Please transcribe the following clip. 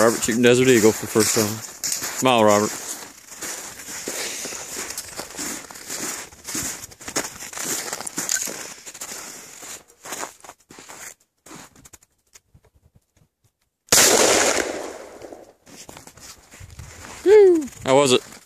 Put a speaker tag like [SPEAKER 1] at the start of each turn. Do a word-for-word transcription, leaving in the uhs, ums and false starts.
[SPEAKER 1] Robert shooting Desert Eagle for the first time. Smile, Robert. Woo! How was it?